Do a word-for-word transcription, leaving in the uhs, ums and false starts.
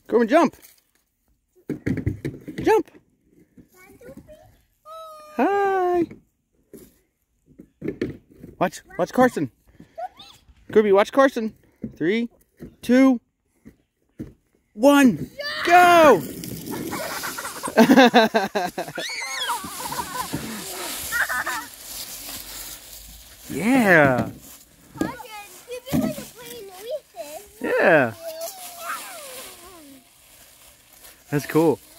Come and jump. Jump. Hi. Watch, watch Carson. Kirby, watch Carson. Three, two, one, go! Yeah. Yeah. That's cool.